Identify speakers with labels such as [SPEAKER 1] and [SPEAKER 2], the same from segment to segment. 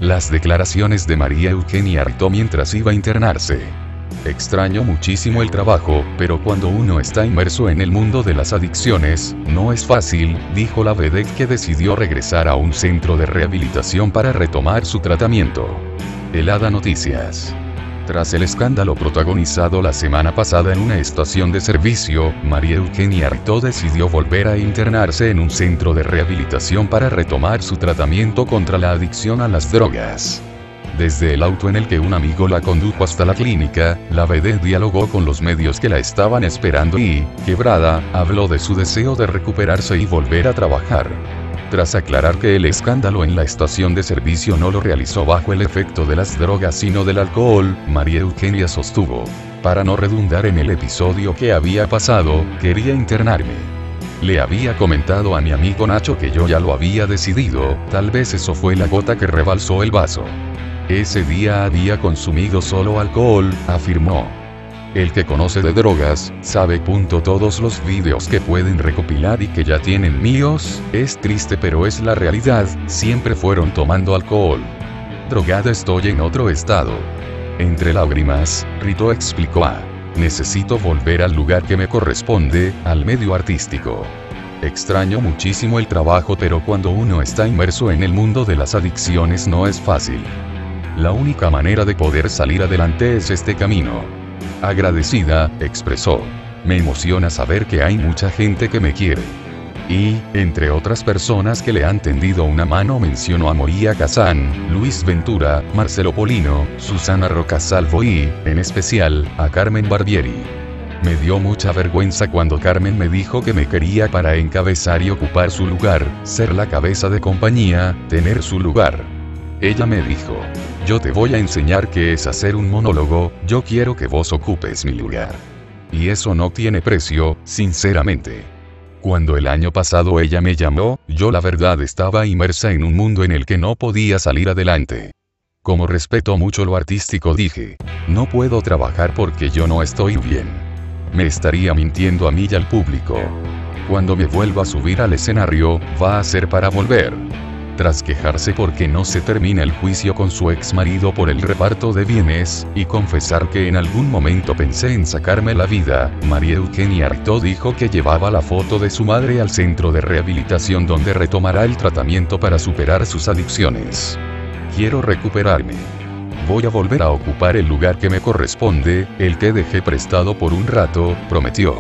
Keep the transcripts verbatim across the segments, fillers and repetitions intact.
[SPEAKER 1] Las declaraciones de María Eugenia Artaud mientras iba a internarse. Extraño muchísimo el trabajo, pero cuando uno está inmerso en el mundo de las adicciones, no es fácil, dijo la vedette que decidió regresar a un centro de rehabilitación para retomar su tratamiento. Helada Noticias. Tras el escándalo protagonizado la semana pasada en una estación de servicio, María Eugenia Artaud decidió volver a internarse en un centro de rehabilitación para retomar su tratamiento contra la adicción a las drogas. Desde el auto en el que un amigo la condujo hasta la clínica, la vedette dialogó con los medios que la estaban esperando y, quebrada, habló de su deseo de recuperarse y volver a trabajar. Tras aclarar que el escándalo en la estación de servicio no lo realizó bajo el efecto de las drogas sino del alcohol, María Eugenia sostuvo: para no redundar en el episodio que había pasado, quería internarme. Le había comentado a mi amigo Nacho que yo ya lo había decidido, tal vez eso fue la gota que rebalsó el vaso. Ese día había consumido solo alcohol, afirmó. El que conoce de drogas, sabe. Todos los vídeos que pueden recopilar y que ya tienen míos, es triste pero es la realidad, siempre fueron tomando alcohol. Drogada estoy en otro estado. Entre lágrimas, Rito explicó a: necesito volver al lugar que me corresponde, al medio artístico. Extraño muchísimo el trabajo pero cuando uno está inmerso en el mundo de las adicciones no es fácil. La única manera de poder salir adelante es este camino. Agradecida, expresó. Me emociona saber que hay mucha gente que me quiere. Y, entre otras personas que le han tendido una mano, mencionó a Moria Kazan, Luis Ventura, Marcelo Polino, Susana Rocasalvo y, en especial, a Carmen Barbieri. Me dio mucha vergüenza cuando Carmen me dijo que me quería para encabezar y ocupar su lugar, ser la cabeza de compañía, tener su lugar. Ella me dijo: yo te voy a enseñar qué es hacer un monólogo, yo quiero que vos ocupes mi lugar. Y eso no tiene precio, sinceramente. Cuando el año pasado ella me llamó, yo la verdad estaba inmersa en un mundo en el que no podía salir adelante. Como respeto mucho lo artístico dije: no puedo trabajar porque yo no estoy bien. Me estaría mintiendo a mí y al público. Cuando me vuelva a subir al escenario, va a ser para volver. Tras quejarse porque no se termina el juicio con su ex marido por el reparto de bienes, y confesar que en algún momento pensé en sacarme la vida, María Eugenia Artaud dijo que llevaba la foto de su madre al centro de rehabilitación donde retomará el tratamiento para superar sus adicciones. Quiero recuperarme. Voy a volver a ocupar el lugar que me corresponde, el que dejé prestado por un rato, prometió.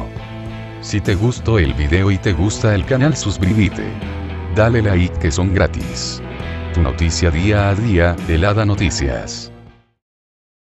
[SPEAKER 1] Si te gustó el video y te gusta el canal, suscríbete. Dale like que son gratis. Tu noticia día a día, Helada Noticias.